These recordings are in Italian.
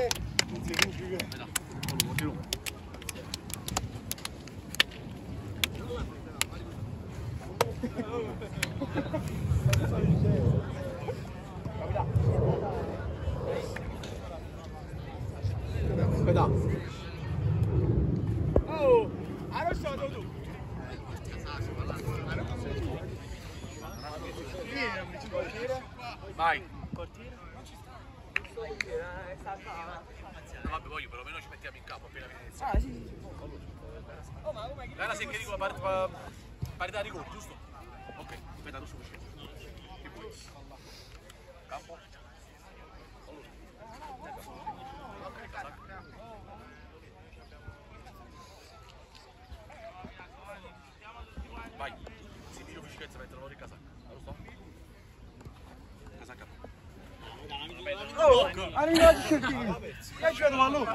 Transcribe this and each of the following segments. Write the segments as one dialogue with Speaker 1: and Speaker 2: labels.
Speaker 1: Aspetta. Oh, arrosciato tu. Vai. No, vabbè, voglio perlomeno ci mettiamo in campo appena inizia. Ah, sì. Guarda se che dico parità di gol, giusto? Ok, aspetta, tu subito. Che vuoi? Campo. Ok, casacca. Vai. Si miglior fisicchezza mentre non ricasacca. Giusto? Casacca. Oh, arrivederci. Che c'è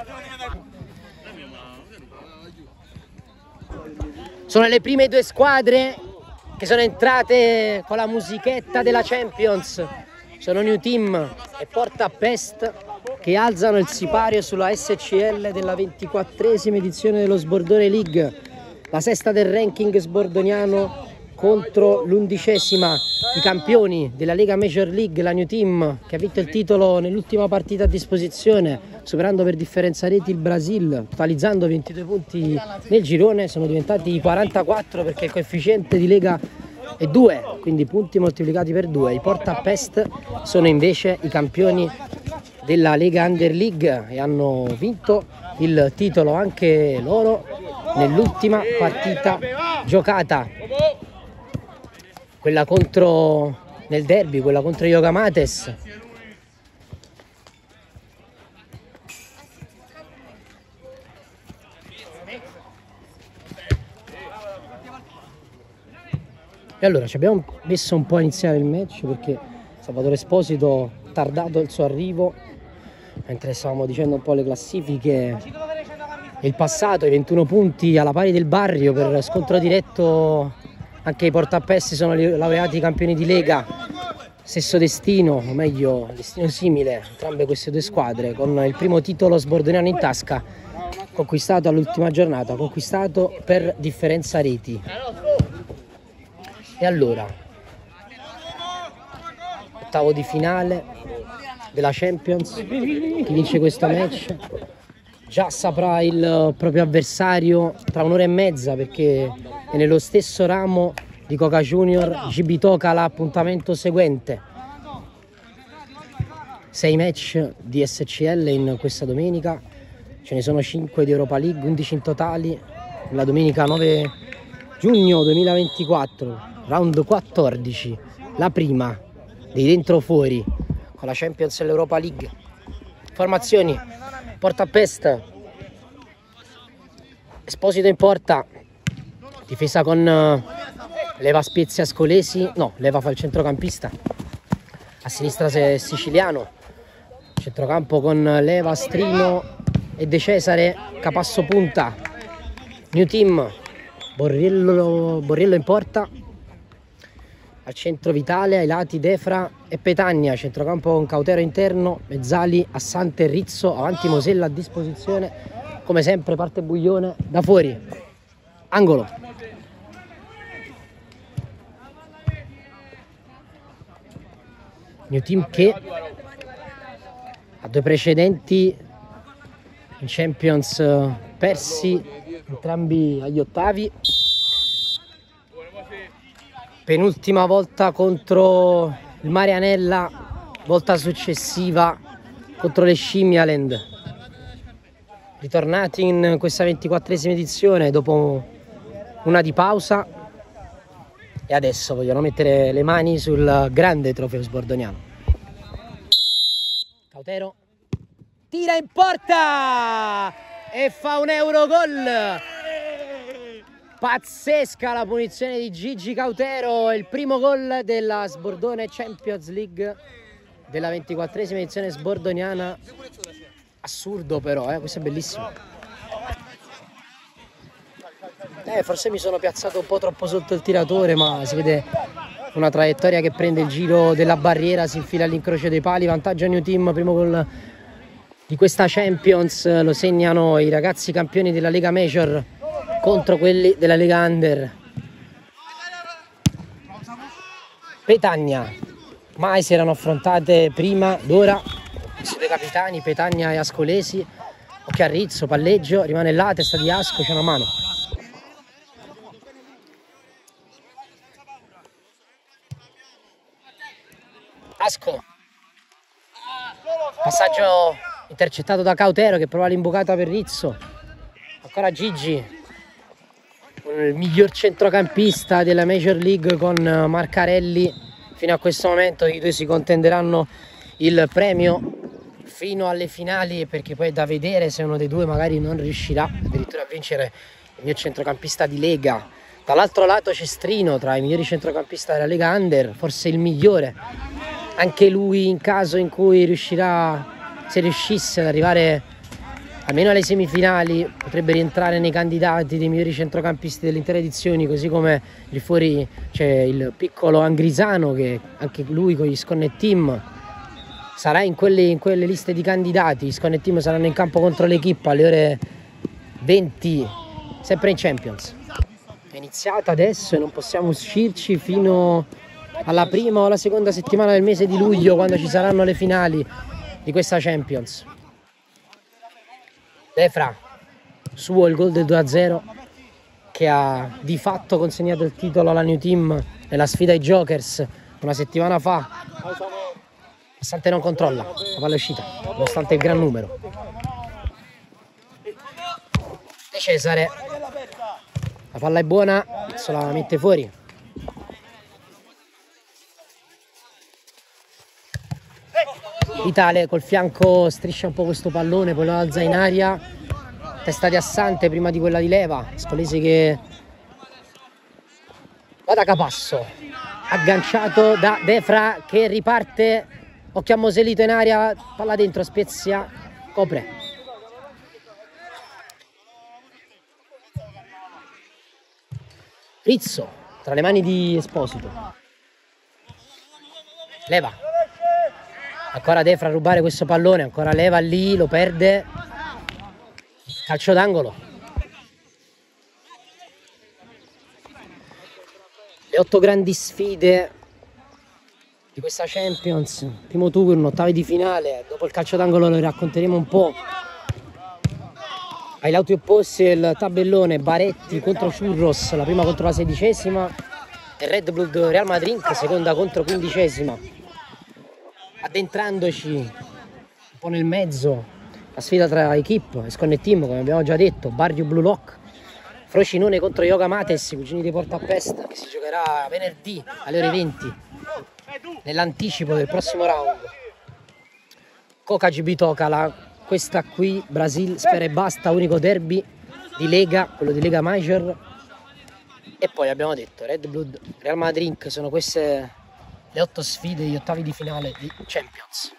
Speaker 2: Sono le prime due squadre che sono entrate con la musichetta della Champions. Sono New Team e Porta Pest che alzano il sipario sulla SCL della 24esima edizione dello Sbordone League, la sesta del ranking sbordoniano contro l'11esima, i campioni della Lega Major League, la New Team, che ha vinto il titolo nell'ultima partita a disposizione, superando per differenza reti il Brasil, totalizzando 22 punti nel girone. Sono diventati 44 perché il coefficiente di Lega è 2, quindi punti moltiplicati per 2. I Porta Pest sono invece i campioni della Lega Under League e hanno vinto il titolo anche loro nell'ultima partita giocata, quella contro nel derby, quella contro Yoga Mates. E allora ci abbiamo messo un po' a iniziare il match perché Salvatore Esposito ha tardato il suo arrivo mentre stavamo dicendo un po' le classifiche e il passato, i 21 punti alla pari del Barrio per scontro diretto. Anche i Portapesti sono laureati campioni di Lega, stesso destino, o meglio destino simile, entrambe queste due squadre, con il primo titolo sbordoniano in tasca, conquistato all'ultima giornata, conquistato per differenza reti. E allora, ottavo di finale della Champions, chi vince questo match già saprà il proprio avversario tra un'ora e mezza, perché è nello stesso ramo di Coca Junior. GB tocca l'appuntamento seguente. 6 match di SCL in questa domenica, ce ne sono 5 di Europa League, 11 in totali. La domenica 9 giugno 2024, round 14, la prima dei dentro fuori con la Champions e l'Europa League. Formazioni: Porta Pest, Esposito in porta, difesa con Leva Spezia Ascolesi, no, Leva fa il centrocampista, a sinistra Siciliano, centrocampo con Leva, Strino e De Cesare, Capasso punta. New Team, Borriello in porta, al centro Vitale, ai lati Defra e Petagna, centrocampo con Cautero interno, mezzali Assante e Rizzo, avanti Mosella a disposizione, come sempre parte Buglione da fuori, angolo. New Team che ha due precedenti in Champions persi entrambi agli ottavi. Penultima volta contro il Marianella, volta successiva contro le Scimmialand. Ritornati in questa 24esima edizione dopo una di pausa e adesso vogliono mettere le mani sul grande trofeo sbordoniano. Cautero tira in porta e fa un Eurogol. Pazzesca la punizione di Gigi Cautero, il primo gol della Sbordone Champions League della 24esima edizione sbordoniana. Assurdo però, questo è bellissimo. Forse mi sono piazzato un po' troppo sotto il tiratore, ma si vede una traiettoria che prende il giro della barriera, si infila all'incrocio dei pali, vantaggio New Team, primo gol di questa Champions lo segnano i ragazzi campioni della Lega Major contro quelli della Lega Under. Petagna, mai si erano affrontate prima d'ora questi due capitani, Petagna e Ascolesi. Occhio a Rizzo, palleggio, rimane là, testa di Asco, c'è una mano. Asco, passaggio intercettato da Cautero che prova l'imbucata per Rizzo. Ancora Gigi, il miglior centrocampista della Major League con Marcarelli. Fino a questo momento i due si contenderanno il premio fino alle finali, perché poi è da vedere se uno dei due magari non riuscirà addirittura a vincere il mio centrocampista di Lega. Dall'altro lato Cestrino, tra i migliori centrocampisti della Lega Under, forse il migliore. Anche lui, in caso in cui riuscirà, se riuscisse ad arrivare almeno alle semifinali, potrebbe rientrare nei candidati dei migliori centrocampisti delle intere edizioni, così come lì fuori c'è il piccolo Angrisano che anche lui con gli Sconnet Team sarà in quelle liste di candidati. Gli Sconnet Team saranno in campo contro l'Equipe alle ore 20, sempre in Champions. È iniziata adesso e non possiamo uscirci fino alla prima o alla seconda settimana del mese di luglio, quando ci saranno le finali di questa Champions. Defra, suo il gol del 2-0 che ha di fatto consegnato il titolo alla New Team nella sfida ai Jokers una settimana fa. Nonostante non controlla, la palla è uscita, nonostante il gran numero. De Cesare, la palla è buona, se la mette fuori. Vitale col fianco striscia un po' questo pallone, poi lo alza in aria, testa di Assante prima di quella di Leva. Scolesi che va da Capasso, agganciato da Defra che riparte, occhio a Moselito in aria, palla dentro, Spezia, copre. Rizzo tra le mani di Esposito, Leva. Ancora Defra a rubare questo pallone, ancora Leva lì, lo perde. Calcio d'angolo. Le 8 grandi sfide di questa Champions, primo turno, ottavi di finale. Dopo il calcio d'angolo lo racconteremo un po'. Ai lati opposti il tabellone, Baretti contro Churros, la prima contro la 16ª, e Red Bull Real Madrid, seconda contro 15ª. Addentrandoci un po' nel mezzo, la sfida tra Equipe e Sconnet Team, come abbiamo già detto, Barrio Blue Lock, Frocinone contro Yoga Mates, cugini di Porta a Pest, che si giocherà venerdì alle ore 20 nell'anticipo del prossimo round. Coca GB Tocala, questa qui Brasil Sfera e Basta, unico derby di Lega, quello di Lega Major. E poi abbiamo detto Red Blood Real Madrid, sono queste le 8 sfide degli ottavi di finale di Champions.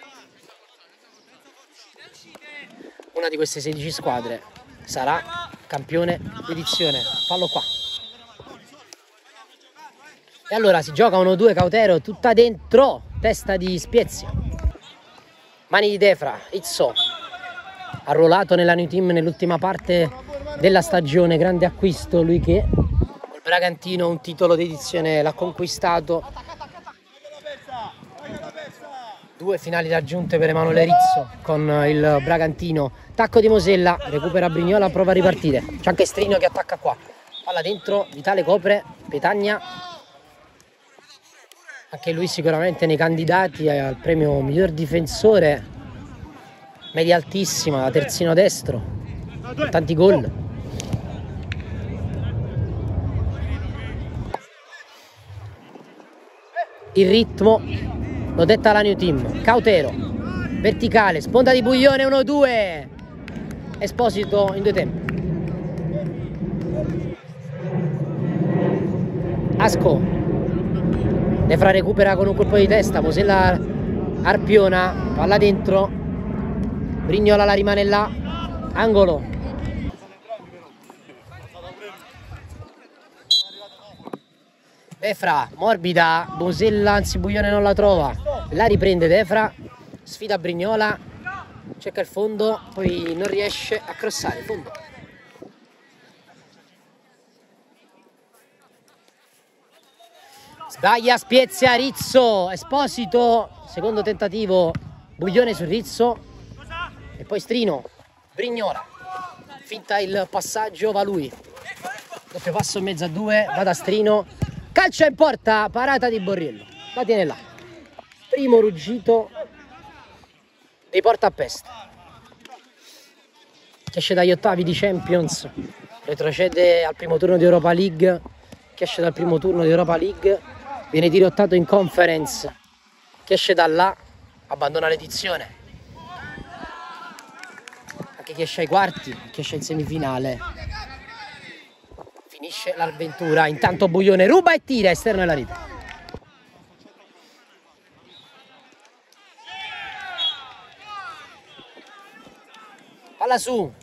Speaker 2: Una di queste 16 squadre sarà campione d'edizione. Fallo qua. E allora si gioca 1-2, Cautero tutta dentro, testa di Spezia, mani di Defra. Izzo arruolato nella New Team nell'ultima parte della stagione, grande acquisto, lui che col Bragantino un titolo d'edizione l'ha conquistato. 2 finali raggiunte per Emanuele Rizzo con il Bragantino. Tacco di Mosella, recupera Brignola, prova a ripartire. C'è anche Strino che attacca qua. Palla dentro, Vitale copre, Petagna. Anche lui sicuramente nei candidati al premio miglior difensore. Media altissima, terzino destro. Tanti gol. Il ritmo lo detta la New Team. Cautero, verticale, sponda di Buglione, 1-2. Esposito in 2 tempi. Asco. Defra recupera con un colpo di testa, Mosella arpiona, palla dentro. Brignola la rimane là, angolo. Defra, morbida, Mosella, anzi Buglione non la trova. La riprende Defra, sfida Brignola, cerca il fondo, poi non riesce a crossare, fondo. Sbaglia Spezia, Rizzo, Esposito, secondo tentativo, Buglione su Rizzo e poi Strino, Brignola, finta il passaggio, va lui, doppio passo in mezzo a due, va da Strino, calcia in porta, parata di Borriello, la tiene là, primo ruggito dei Porta a Pest, che esce dagli ottavi di Champions, retrocede al primo turno di Europa League, che esce dal primo turno di Europa League, viene dirottato in Conference, che esce da là, abbandona l'edizione. Anche chi esce ai quarti, chi esce in semifinale, finisce l'avventura. Intanto Buglione ruba e tira esterno della rete. Palla su,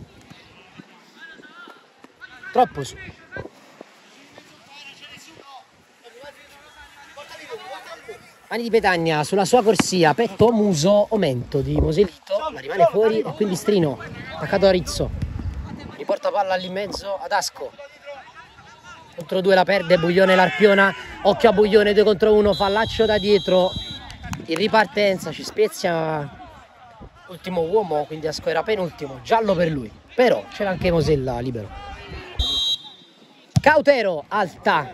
Speaker 2: troppo su. Mani di Petagna sulla sua corsia, petto, muso, omento di Moselito, la rimane fuori e quindi Strino, attaccato a Rizzo, riporta palla lì in mezzo ad Asco, contro due la perde, Buglione l'arpiona, occhio a Buglione, 2 contro 1, fallaccio da dietro, in ripartenza, ci Spezia, ultimo uomo, quindi Asco era penultimo, giallo per lui, però c'era anche Mosella libero. Cautero, alta.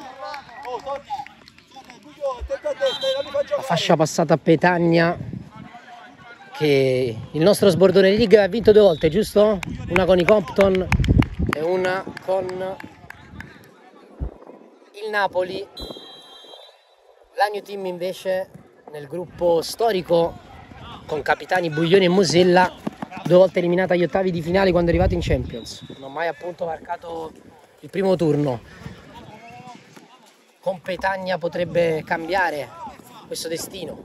Speaker 2: La fascia passata a Petagna, che il nostro Sbordone League ha vinto 2 volte, giusto? Una con i Compton e una con il Napoli. La New Team invece nel gruppo storico con capitani Buglioni e Mosella, 2 volte eliminata agli ottavi di finale quando è arrivato in Champions, non ha mai appunto marcato il primo turno. Con Petagna potrebbe cambiare questo destino.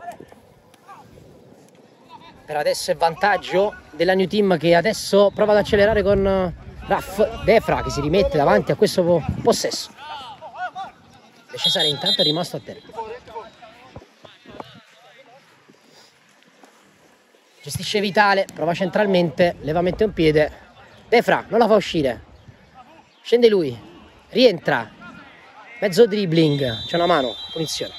Speaker 2: Per adesso è vantaggio della New Team, che adesso prova ad accelerare con Raff Defra, che si rimette davanti a questo possesso. De Cesare intanto è rimasto a terra. Gestisce Vitale, prova centralmente, leva, mette un piede. Defra non la fa uscire. Scende lui, rientra. Mezzo dribbling, c'è una mano, punizione.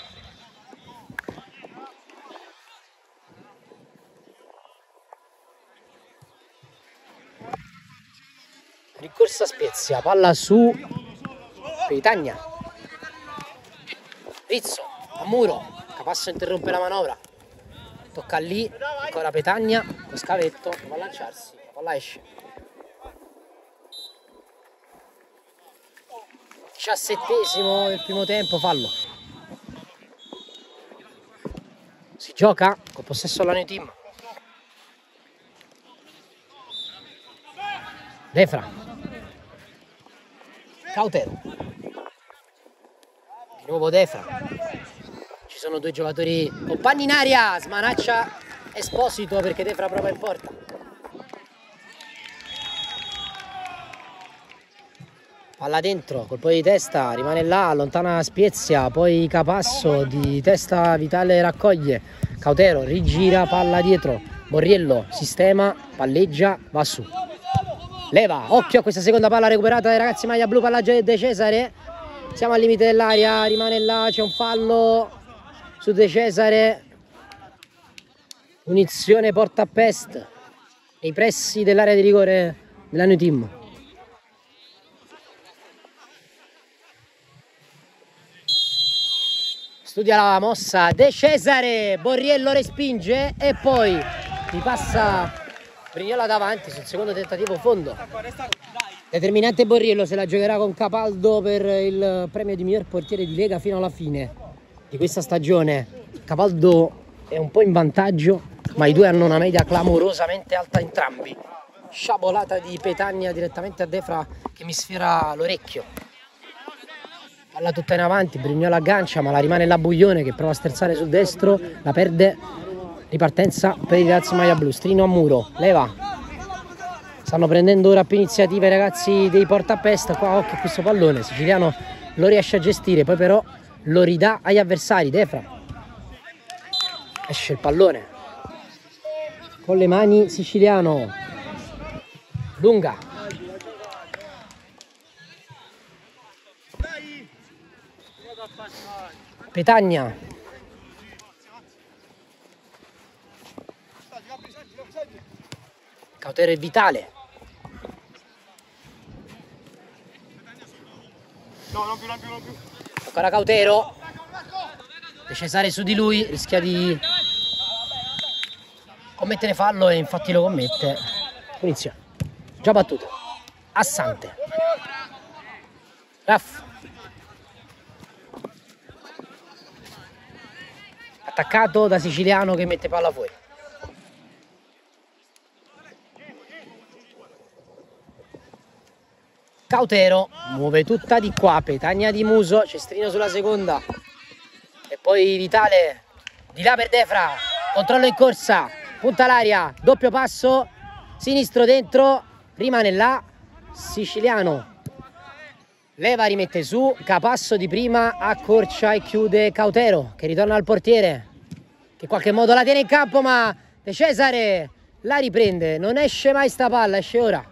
Speaker 2: Ricorsa Spezia, palla su Petagna. Rizzo, a muro, Capasso interrompe la manovra. Tocca lì, ancora Petagna, lo scavetto, va a lanciarsi, la palla esce. 17esimo del primo tempo, fallo. Si gioca con possesso alla New Team. Defra. Cautero. Di nuovo Defra. Ci sono 2 giocatori compagni in aria. Smanaccia Esposito perché Defra prova in porta. Palla dentro, colpo di testa, rimane là, allontana Spezia, poi Capasso di testa, Vitale raccoglie, Cautero rigira, palla dietro, Borriello sistema, palleggia, va su. Leva, occhio a questa seconda palla recuperata dai ragazzi maglia blu, palla De Cesare, siamo al limite dell'area, rimane là, c'è un fallo su De Cesare, punizione Porta a Pest, nei pressi dell'area di rigore della New Team. Studia la mossa De Cesare, Borriello respinge e poi ripassa Brignola davanti sul secondo tentativo, fondo. Determinante Borriello, se la giocherà con Capaldo per il premio di miglior portiere di Lega fino alla fine di questa stagione. Capaldo è un po' in vantaggio, ma i due hanno una media clamorosamente alta entrambi. Sciabolata di Petagna direttamente a Defra che mi sfiora l'orecchio. Palla tutta in avanti, Brignola aggancia, ma la rimane la Buglione che prova a sterzare sul destro, la perde, ripartenza per i ragazzi maglia blu, Strino a muro, leva, stanno prendendo ora più iniziative i ragazzi dei Porta a Pest, qua occhio a questo pallone, Siciliano lo riesce a gestire, poi però lo ridà agli avversari, Defra, esce il pallone, con le mani Siciliano, lunga, Petagna, Cautero e Vitale, ancora Cautero, De Cesare su di lui, rischia di commettere fallo e infatti lo commette. Punizione, già battuto, Assante, Raff, attaccato da Siciliano che mette palla fuori. Cautero muove tutta di qua, Petagna di muso, Cestrino sulla seconda e poi Vitale di là per Defra, controllo in corsa, punta l'aria, doppio passo, sinistro dentro, rimane là, Siciliano leva, rimette su, capasso di prima, accorcia e chiude Cautero che ritorna al portiere che in qualche modo la tiene in campo, ma De Cesare la riprende, non esce mai sta palla, esce ora.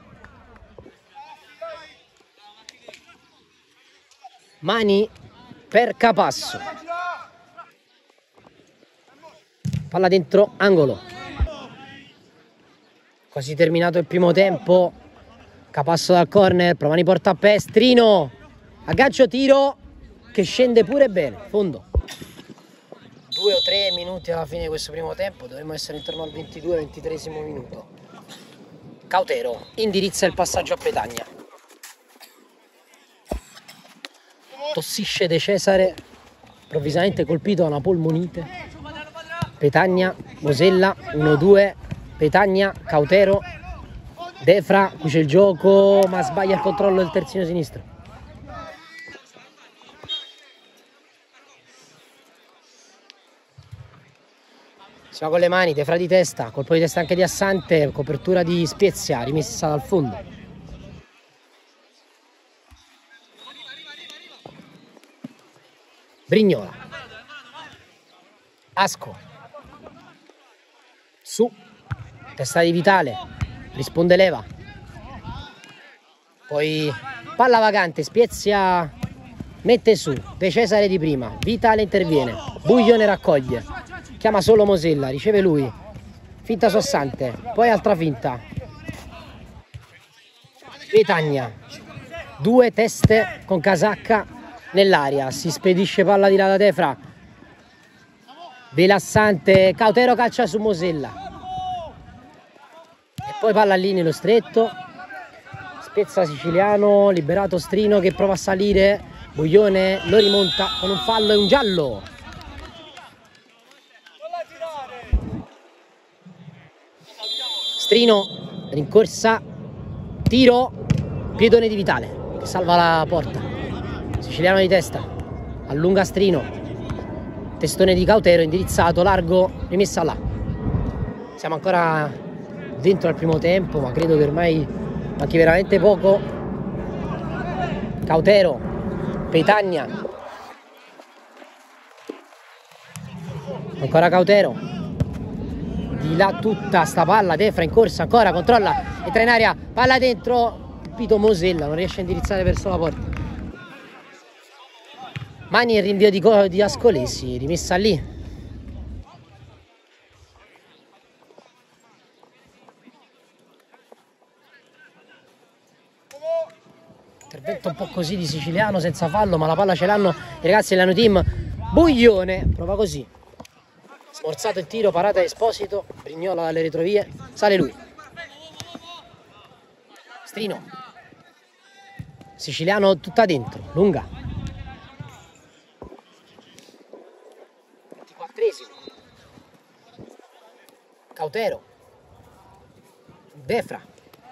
Speaker 2: Mani per Capasso, palla dentro angolo, quasi terminato il primo tempo. Capasso dal corner, Provani porta a Pestrino, aggancio tiro che scende pure bene, fondo. 2 o 3 minuti alla fine di questo primo tempo, dovremmo essere intorno al 22-23esimo minuto. Cautero indirizza il passaggio a Petagna, tossisce De Cesare, improvvisamente colpito da una polmonite. Petagna, Mosella, 1-2, Petagna, Cautero, Defra, qui c'è il gioco ma sbaglia il controllo del terzino sinistro. Si va con le mani, Defra di testa, colpo di testa anche di Assante, copertura di Spezia, rimessa dal fondo. Brignola, Asco, su, testa di Vitale, risponde Leva, poi palla vagante, Spezia mette su, De Cesare di prima, Vitale interviene, Buglione raccoglie, chiama solo Mosella, riceve lui, finta su Assante, poi altra finta, Petagna, 2 teste con casacca nell'aria, si spedisce palla di là da Defra, Velassante, Cautero calcia su Mosella e poi palla lì nello stretto, spezza Siciliano, liberato Strino che prova a salire, Buglione lo rimonta con un fallo e un giallo. Strino, rincorsa, tiro, piedone di Vitale che salva la porta. Siciliano di testa, allunga Strino, testone di Cautero indirizzato, largo, rimessa là. Siamo ancora dentro al primo tempo, ma credo che ormai manchi veramente poco. Cautero, Petagna, ancora Cautero, di là tutta sta palla, Defra in corsa, ancora controlla, entra in aria, palla dentro, Pito Mosella non riesce a indirizzare verso la porta. Mani e rinvio di Ascolesi, rimessa lì. Intervento un po' così di Siciliano senza fallo, ma la palla ce l'hanno i ragazzi dell'Ano Team. Buglione, prova così. Smorzato il tiro, parata Esposito, Brignola dalle retrovie, sale lui. Strino. Siciliano tutta dentro, lunga. 24esimo. Cautero. Defra.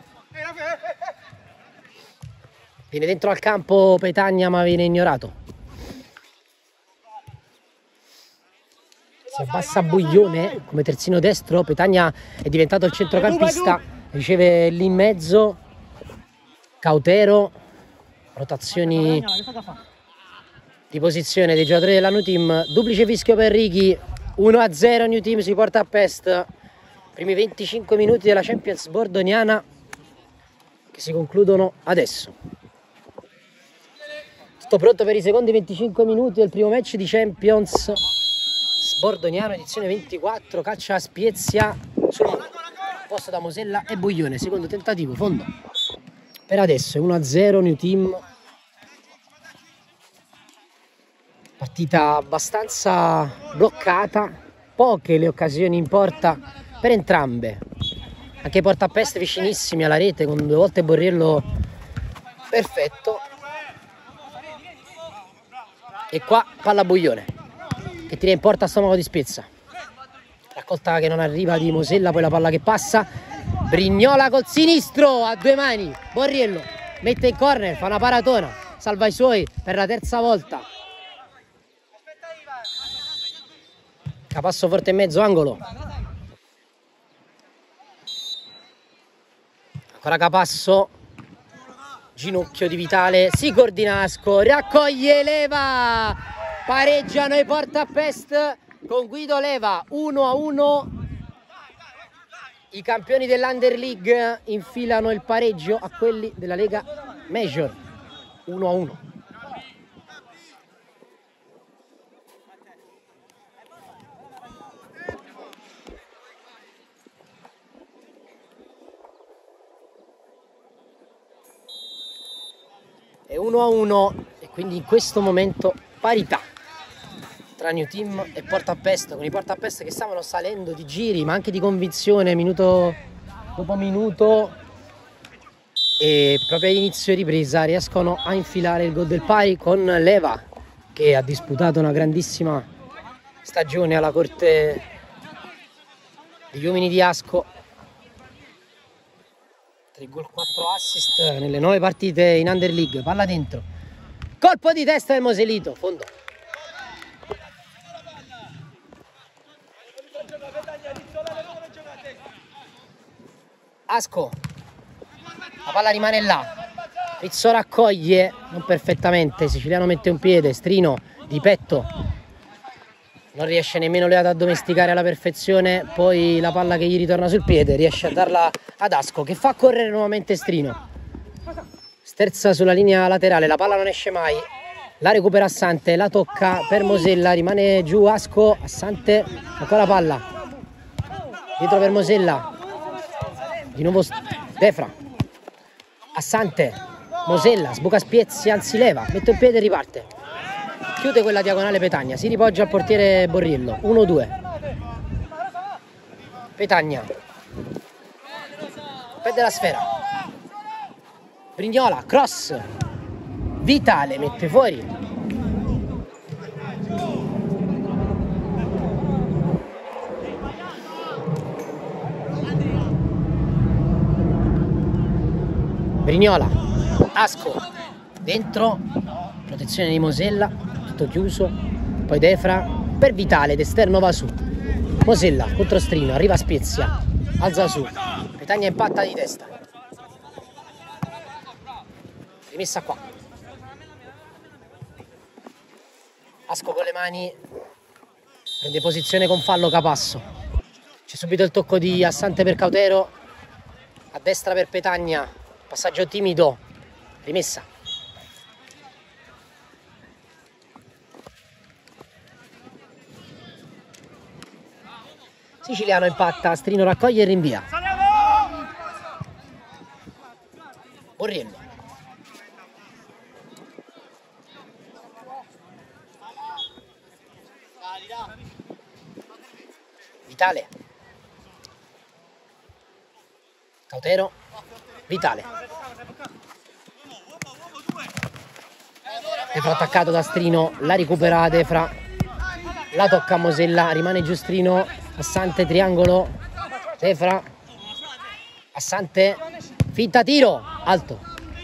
Speaker 2: Viene dentro al campo Petagna ma viene ignorato. Si abbassa Buglione come terzino destro, Petagna è diventato il centrocampista, riceve lì in mezzo, Cautero, rotazioni di posizione dei giocatori della New Team, duplice fischio per Righi, 1-0 New Team si porta a Pest, Primi 25 minuti della Champions bordoniana che si concludono adesso. Tutto pronto per i secondi 25 minuti del primo match di Champions bordoniano edizione 24, calcio a Spiezia sul muro, posto da Mosella e Buglione. Secondo tentativo, fondo. Per adesso è 1-0 New Team. Partita abbastanza bloccata, poche le occasioni in porta per entrambe. Anche porta a peste vicinissimi alla rete con 2 volte Borriello perfetto. E qua palla Buglione che tira in porta a stomaco di Spezza. Raccolta che non arriva di Mosella, poi la palla che passa. Brignola col sinistro a 2 mani. Borriello mette in corner, fa una paratona, salva i suoi per la terza volta. Capasso forte in mezzo, angolo. Ancora Capasso. Ginocchio di Vitale, si coordina Asco, raccoglie Leva. Pareggiano i porta a pest con Guido Leva, 1-1. I campioni dell'Under League infilano il pareggio a quelli della Lega Major, 1-1. È 1-1 e quindi in questo momento parità tra New Team e Porta a Pest, con i Porta a Pest che stavano salendo di giri ma anche di convinzione minuto dopo minuto, e proprio all'inizio ripresa riescono a infilare il gol del pari con Leva che ha disputato una grandissima stagione alla corte degli uomini di Asco. 3 gol, 4 assist nelle 9 partite in Under League. Palla dentro, colpo di testa del Moselito, fondo. Asco, la palla rimane là, Rizzo raccoglie non perfettamente, Siciliano mette un piede, Strino di petto non riesce nemmeno lui ad addomesticare alla perfezione, poi la palla che gli ritorna sul piede riesce a darla ad Asco che fa correre nuovamente Strino, sterza sulla linea laterale, la palla non esce mai, la recupera Assante, la tocca per Mosella, rimane giù Asco, Assante, ancora palla dietro per Mosella, di nuovo Defra, Assante, Mosella, sbuca Spiezia, anzi Leva, mette un piede e riparte, chiude quella diagonale Petagna, si ripoggia al portiere Borriello, 1-2. Petagna perde la sfera, Brignola, cross, Vitale mette fuori. Brignola, Asco, dentro, protezione di Mosella, tutto chiuso, poi Defra per Vitale, d'esterno va su, Mosella contro Strino, arriva Spezia, alza su, Petagna impatta di testa, rimessa qua, Asco con le mani, prende posizione con fallo Capasso, c'è subito il tocco di Assante per Cautero, a destra per Petagna, passaggio timido, rimessa. Siciliano impatta, Strino raccoglie e rinvia. Borriello. Vitale. Cautero. Vitale. Defra attaccato da Strino, la recupera Defra, la tocca a Mosella, rimane giù Strino, Assante triangolo, Defra, Assante, finta tiro, alto.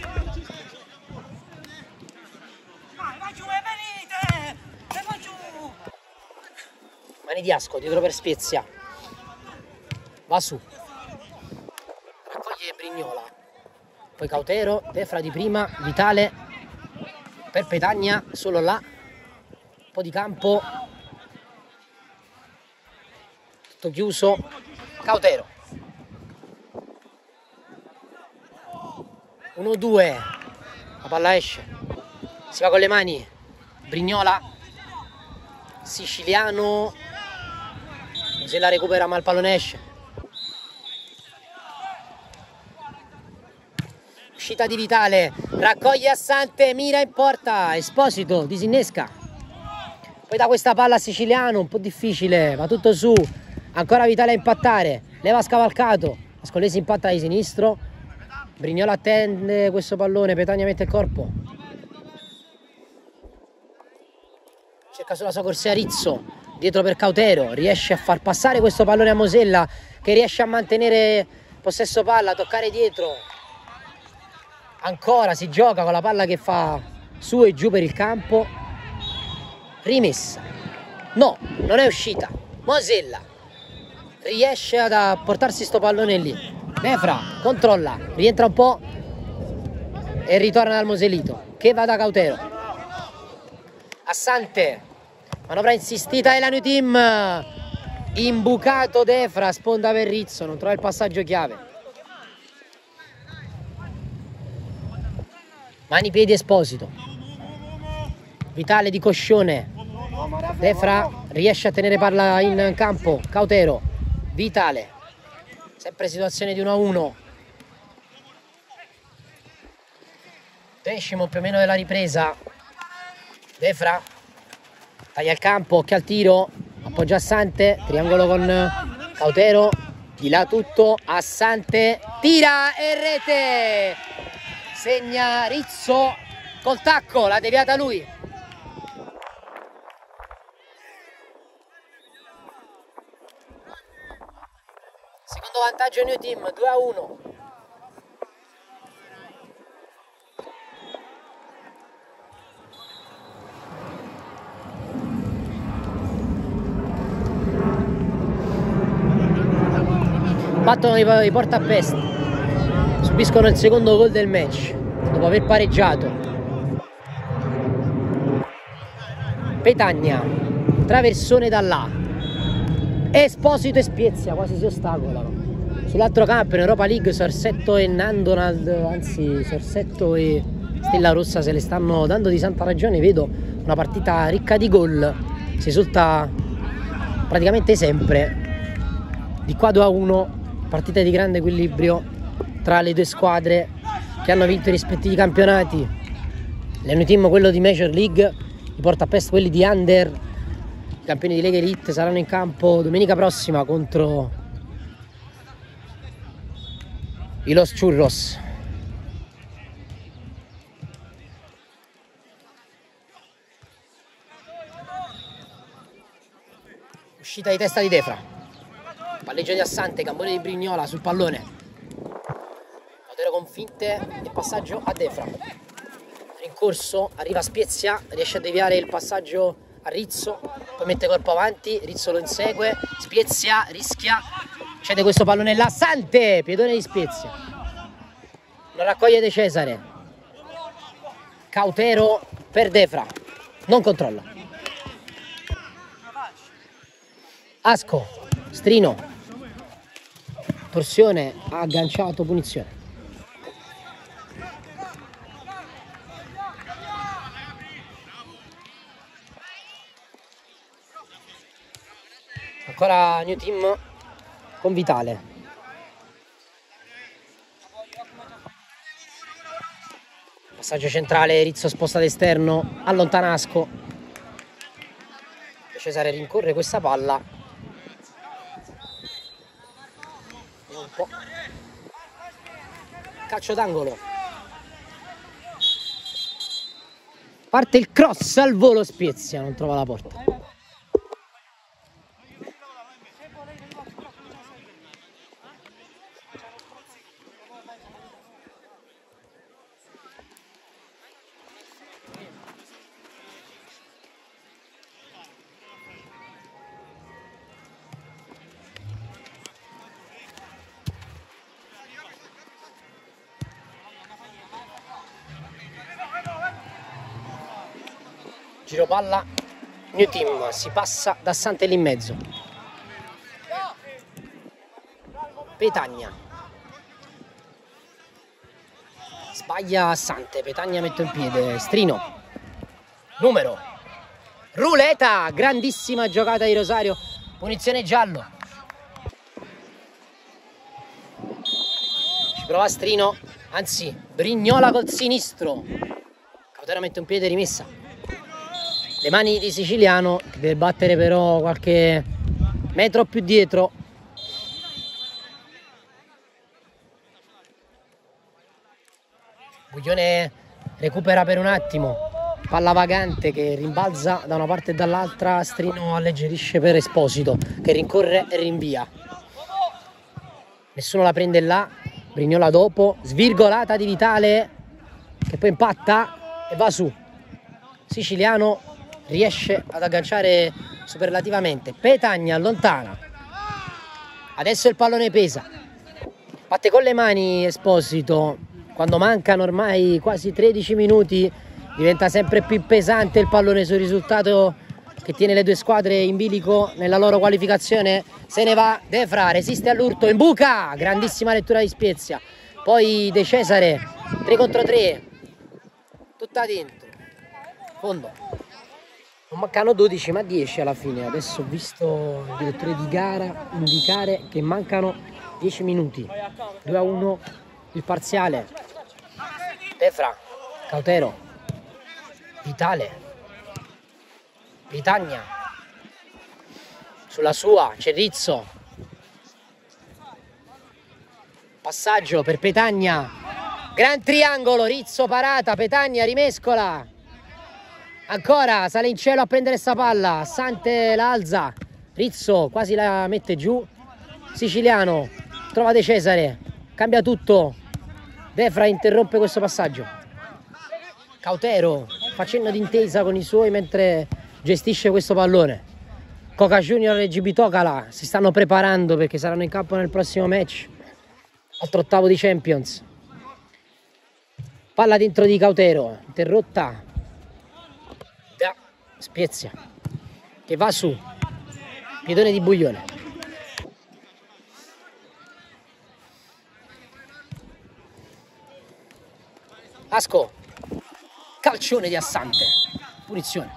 Speaker 2: Mani di Asco, dietro per Spezia, va su. Raccoglie Brignola, poi Cautero, Defra di prima, Vitale per Petagna, solo là, un po' di campo, tutto chiuso, Cautero. 1-2. La palla esce. Si va con le mani. Brignola. Siciliano. Se la recupera ma il pallone esce. Uscita di Vitale. Raccoglie Assante. Mira in porta. Esposito. Disinnesca. Poi da questa palla a Siciliano. Un po' difficile. Va tutto su. Ancora Vitale a impattare. Leva Scavalcato. Ascolesi impatta di sinistro. Brignola attende questo pallone. Petagna mette il corpo. Cerca sulla sua corsia Rizzo. Dietro per Cautero. Riesce a far passare questo pallone a Mosella, che riesce a mantenere possesso palla, toccare dietro. Ancora si gioca con la palla che fa su e giù per il campo. Rimessa. No, non è uscita. Mosella riesce a portarsi sto pallone lì. Defra controlla, rientra un po' e ritorna dal Mosellito che va da Cautero. Assante, manovra insistita e la New Team. Imbucato Defra, sponda per Rizzo, non trova il passaggio chiave. Mani, piedi, Esposito. Vitale di Coscione. Defra riesce a tenere palla in campo. Cautero. Vitale. Sempre situazione di 1-1. 10° più o meno della ripresa. Defra. Taglia il campo, occhio al tiro. Appoggia Assante. Triangolo con Cautero. Di là tutto. Assante. Tira e rete. Segna Rizzo col tacco, l'ha deviata lui. Secondo vantaggio New Team, 2-1. Battono i porta a pest. Subiscono il secondo gol del match dopo aver pareggiato. Petagna, traversone da là. Esposito e Spiezia quasi si ostacolano. Sull'altro campo in Europa League Sorsetto e Nandonald, anzi Sorsetto e Stella Rossa se le stanno dando di santa ragione. Vedo una partita ricca di gol. Si risulta praticamente sempre di qua 2-1. Partite di grande equilibrio tra le due squadre che hanno vinto i rispettivi campionati. Le New Team quello di Major League, i portapest quelli di Under. I campioni di Lega Elite saranno in campo domenica prossima contro i Los Churros. Uscita di testa di Defra. Palleggio di Assante, gambone di Brignola sul pallone. Cautero con finte e passaggio a Defra. Rincorso, arriva Spiezia, riesce a deviare il passaggio a Rizzo, poi mette corpo avanti, Rizzo lo insegue, Spiezia rischia, cede questo pallone là, Assante, piedone di Spiezia. Lo raccoglie De Cesare. Cautero per Defra, non controlla. Asco, Strino. Torsione, ha agganciato, punizione. Ancora New Team con Vitale. Passaggio centrale, Rizzo sposta d'esterno, allontana Asco. Cesare rincorre questa palla. Un po'. Calcio d'angolo. Parte il cross al volo, Spiezia, non trova la porta. Giro palla, New Team, si passa da Assante lì in mezzo. Petagna. Sbaglia Assante, Petagna mette in piede, Strino. Numero. Ruleta, grandissima giocata di Rosario, punizione giallo. Ci prova Strino, anzi Brignola col sinistro. Cautero mette un piede, rimessa. Le mani di Siciliano, che deve battere però qualche metro più dietro. Buglione recupera per un attimo, palla vagante che rimbalza da una parte e dall'altra, Strino alleggerisce per Esposito che rincorre e rinvia. Nessuno la prende là, Brignola dopo, svirgolata di Vitale che poi impatta e va su. Siciliano riesce ad agganciare superlativamente, Petagna allontana, adesso il pallone pesa, batte con le mani Esposito. Quando mancano ormai quasi 13 minuti diventa sempre più pesante il pallone sul risultato che tiene le due squadre in bilico nella loro qualificazione. Se ne va Defra, resiste all'urto, imbuca, grandissima lettura di Spezia. Poi De Cesare, 3 contro 3, tutta dentro, fondo. Non mancano 12 ma 10 alla fine. Adesso ho visto il direttore di gara indicare che mancano 10 minuti, 2-1 il parziale. Defra, Cautero, Vitale, Petagna, sulla sua c'è Rizzo, passaggio per Petagna, gran triangolo, Rizzo parata, Petagna rimescola, ancora sale in cielo a prendere sta palla, Assante la alza, Rizzo quasi la mette giù, Siciliano trova De Cesare, cambia tutto, Defra interrompe questo passaggio. Cautero facendo d'intesa con i suoi mentre gestisce questo pallone. Coca Junior e GB Tokala si stanno preparando perché saranno in campo nel prossimo match, altro ottavo di Champions. Palla dentro di Cautero, interrotta da Spezia che va su, piedone di Buglione. Asco, calcione di Assante, punizione.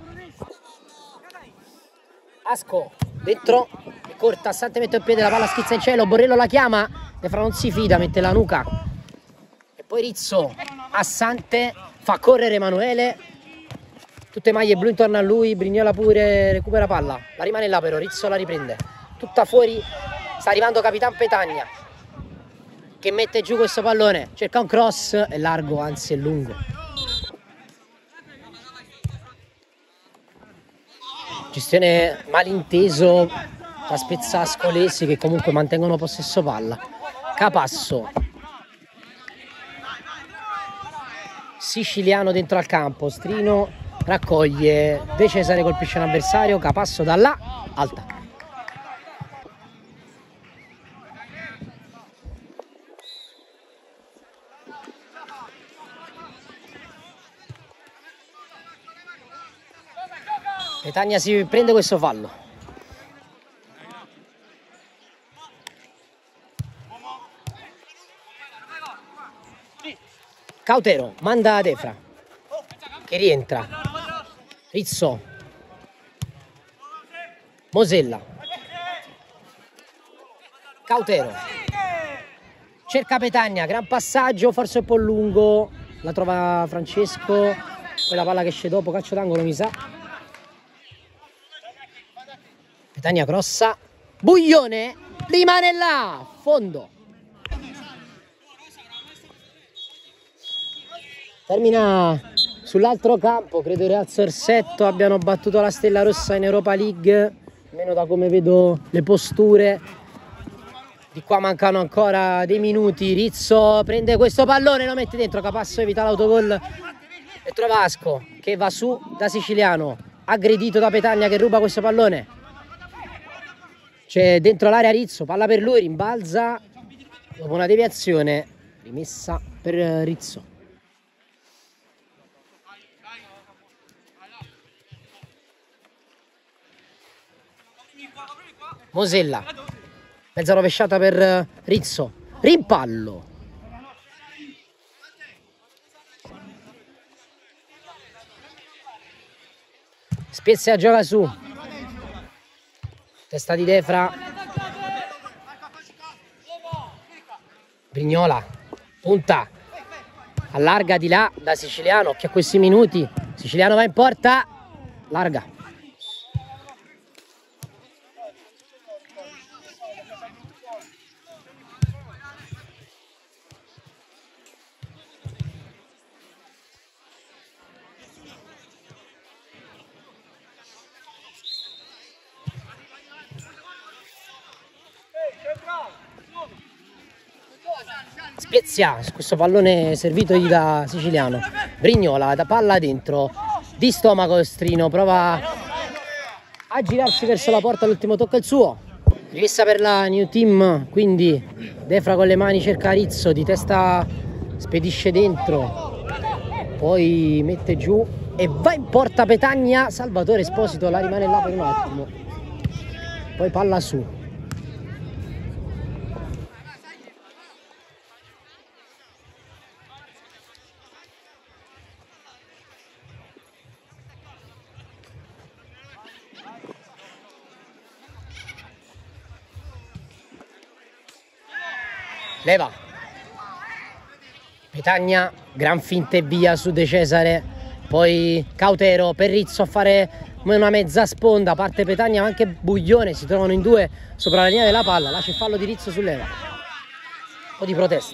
Speaker 2: Asco, dentro, è corta, Assante mette il piede, la palla schizza in cielo, Borrello la chiama, Defra non si fida, mette la nuca. E poi Rizzo, Assante, fa correre Emanuele, tutte maglie blu intorno a lui, Brignola pure recupera palla, la rimane là però, Rizzo la riprende. Tutta fuori, sta arrivando Capitan Petagna, che mette giù questo pallone, cerca un cross, è largo, anzi è lungo. Gestione malinteso tra Spezia e Ascolesi che comunque mantengono possesso palla. Capasso, Siciliano dentro al campo, Strino raccoglie, De Cesare colpisce un avversario, Capasso da là, alta. Petagna si prende questo fallo. Cautero manda Defra che rientra. Rizzo, Mosella, Cautero cerca Petagna, gran passaggio, forse un po' lungo, la trova Francesco, poi la palla che esce dopo, calcio d'angolo mi sa. Petagna crossa, Buglione rimane là, fondo. Termina sull'altro campo, credo i Real Sorsetto abbiano battuto la Stella Rossa in Europa League, almeno da come vedo le posture. Di qua mancano ancora dei minuti, Rizzo prende questo pallone, lo mette dentro, Capasso evita l'autogol e trova Asco che va su da Siciliano, aggredito da Petagna che ruba questo pallone. C'è dentro l'area Rizzo, palla per lui, rimbalza, dopo una deviazione, rimessa per Rizzo. Mosella, Mezza rovesciata per Rizzo. Rimpallo. Spezia gioca su. Testa di Defra. Brignola. Punta. Allarga di là da Siciliano. Occhio a questi minuti. Siciliano va in porta. Larga. Spezia, questo pallone servitogli da Siciliano. Brignola, da palla dentro, di stomaco Ostrino, prova a girarsi verso la porta, l'ultimo tocca il suo. Rimessa per la New Team, quindi Defra con le mani cerca Rizzo, di testa spedisce dentro, poi mette giù e va in porta Petagna. Salvatore Esposito la rimane là per un attimo, poi palla su. Leva. Petagna, gran finta e via su De Cesare. Poi Cautero per Rizzo a fare una mezza sponda. Parte Petagna ma anche Buglione. Si trovano in due sopra la linea della palla. Là c'è fallo di Rizzo su Leva. Un po' di protesta.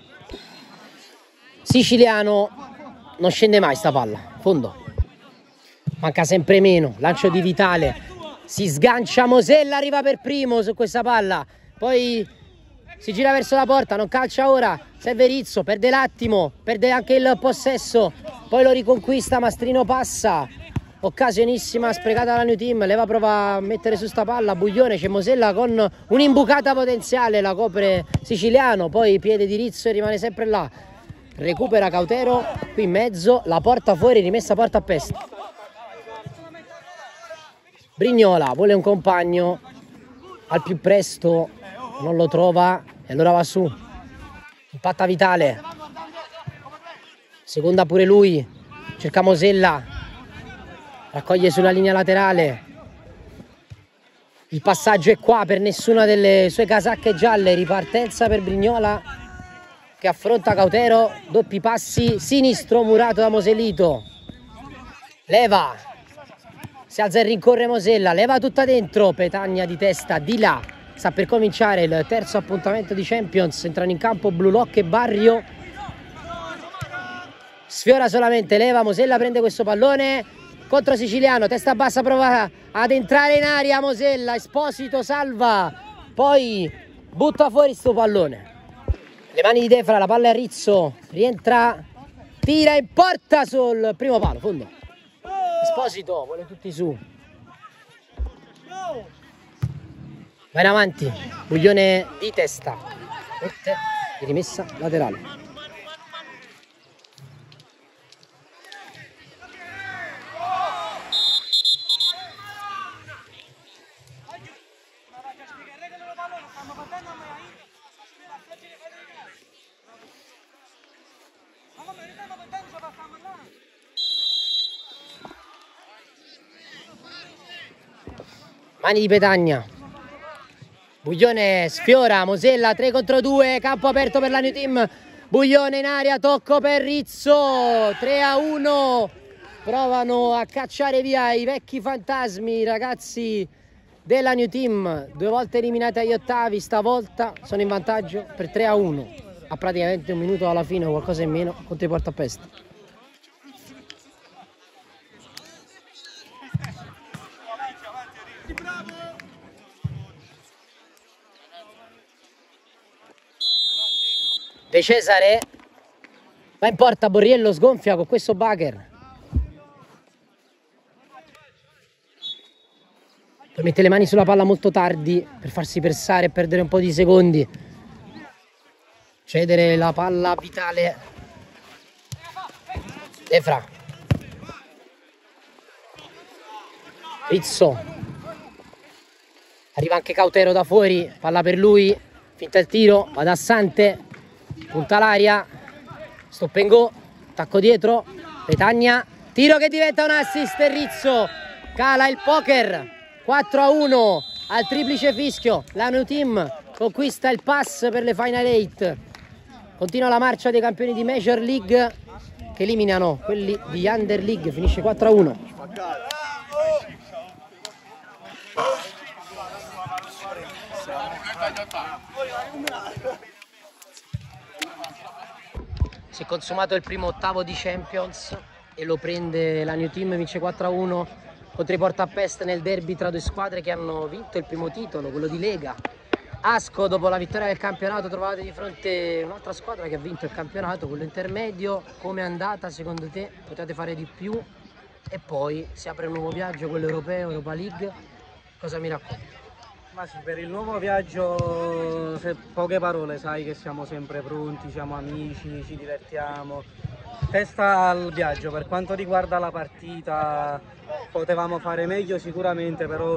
Speaker 2: Siciliano non scende mai sta palla. Fondo. Manca sempre meno. Lancio di Vitale. Si sgancia Mosella, arriva per primo su questa palla. Poi si gira verso la porta, non calcia ora, serve Rizzo, perde l'attimo, perde anche il possesso, poi lo riconquista, Mastrino passa, occasionissima sprecata dalla New Team, Leva prova a mettere su sta palla, Buglione, c'è Mosella con un'imbucata potenziale, la copre Siciliano, poi piede di Rizzo e rimane sempre là, recupera Cautero, qui in mezzo, la porta fuori, rimessa porta a Pest. Brignola vuole un compagno, al più presto non lo trova e allora va su, impatta Vitale, seconda pure lui, cerca Mosella, raccoglie sulla linea laterale, il passaggio è qua per nessuna delle sue casacche gialle, ripartenza per Brignola che affronta Cautero, doppi passi, sinistro murato da Mosellito, Leva, si alza e rincorre Mosella, Leva tutta dentro, Petagna di testa di là. Sta per cominciare il terzo appuntamento di Champions, entrano in campo Blue Lock e Barrio, sfiora solamente Leva, Mosella prende questo pallone contro Siciliano, testa bassa, prova ad entrare in aria Mosella, Esposito salva, poi butta fuori sto pallone, le mani di Defra, la palla a Rizzo, rientra, tira in porta sul primo palo, fondo, Esposito vuole tutti su. Va in avanti, Buglione di testa, mette di rimessa laterale. Mani di Petagna. Buglione sfiora, Mosella 3 contro 2, campo aperto per la New Team, Buglione in aria, tocco per Rizzo, 3-1, provano a cacciare via i vecchi fantasmi i ragazzi della New Team, 2 volte eliminati agli ottavi, stavolta sono in vantaggio per 3-1, a praticamente un minuto alla fine o qualcosa in meno contro i Porta a Pest. De Cesare va in porta, Borriello sgonfia con questo Bacher, poi mette le mani sulla palla molto tardi per farsi pressare e perdere un po' di secondi, cedere la palla a Vitale, Defra, Rizzo, Arriva anche Cautero da fuori, palla per lui, finta il tiro, va da Sante, punta l'aria, stop and go, attacco dietro, Petagna, tiro che diventa un assist e Rizzo cala il poker, 4-1 al triplice fischio, la New Team conquista il pass per le Final 8, continua la marcia dei campioni di Major League che eliminano quelli di Under League, finisce 4-1. Si è consumato il primo ottavo di Champions e lo prende la New Team, vince 4-1 contro i Porta a Pest nel derby tra due squadre che hanno vinto il primo titolo, quello di Lega. Asco, dopo la vittoria del campionato, trovate di fronte un'altra squadra che ha vinto il campionato, quello intermedio. Come è andata secondo te? Potete fare di più? E poi si apre un nuovo viaggio, quello europeo, Europa League. Cosa mi racconti?
Speaker 3: Ma sì, per il nuovo viaggio poche parole, sai che siamo sempre pronti, siamo amici, ci divertiamo. Testa al viaggio, per quanto riguarda la partita potevamo fare meglio sicuramente, però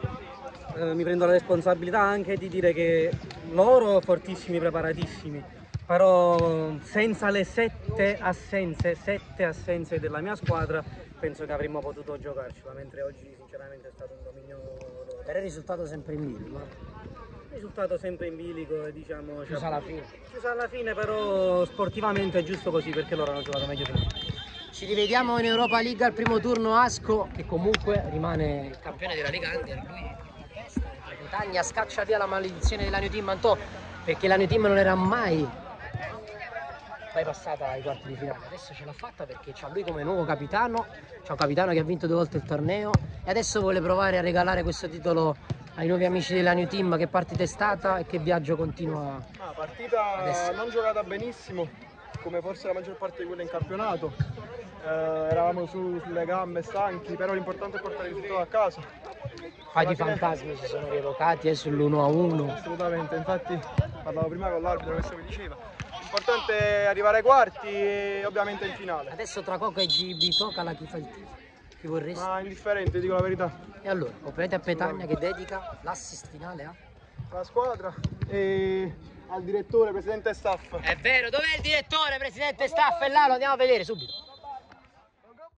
Speaker 3: mi prendo la responsabilità anche di dire che loro fortissimi, preparatissimi, però senza le sette assenze della mia squadra penso che avremmo potuto giocarcela, mentre oggi sinceramente è stato un dominio loro.
Speaker 2: Per il risultato sempre in bilico.
Speaker 3: Risultato sempre in bilico, diciamo.
Speaker 2: Chiusa alla fine.
Speaker 3: Chiusa alla fine, però sportivamente è giusto così perché loro hanno giocato meglio di noi.
Speaker 2: Ci rivediamo in Europa League al primo turno. Asco, che comunque rimane il campione della Lega Under, lui Petagna scaccia via la maledizione della New Team Antò, perché la New Team non era mai passata ai quarti di finale, adesso ce l'ha fatta perché c'ha lui come nuovo capitano, c'è un capitano che ha vinto 2 volte il torneo e adesso vuole provare a regalare questo titolo ai nuovi amici della New Team. Che partita è stata e che viaggio continua?
Speaker 4: Partita
Speaker 2: adesso?
Speaker 4: Non giocata benissimo, come forse la maggior parte di quelle in campionato. Eravamo sulle gambe, stanchi, però l'importante è portare il risultato a casa.
Speaker 2: Fai di fantasmi si sono rievocati sull'1-1.
Speaker 4: Assolutamente, infatti parlavo prima con l'arbitro, questo mi diceva. L'importante è arrivare ai quarti e ovviamente in finale.
Speaker 2: Adesso tra Coca e GB Tocala chi fa il tifo? Chi vorresti?
Speaker 4: Ma indifferente, dico la verità.
Speaker 2: E allora, complimenti a Petagna che dedica l'assist finale a?
Speaker 4: La squadra e al direttore, presidente e staff.
Speaker 2: È vero, dov'è il direttore, presidente e staff? È là, lo andiamo a vedere subito.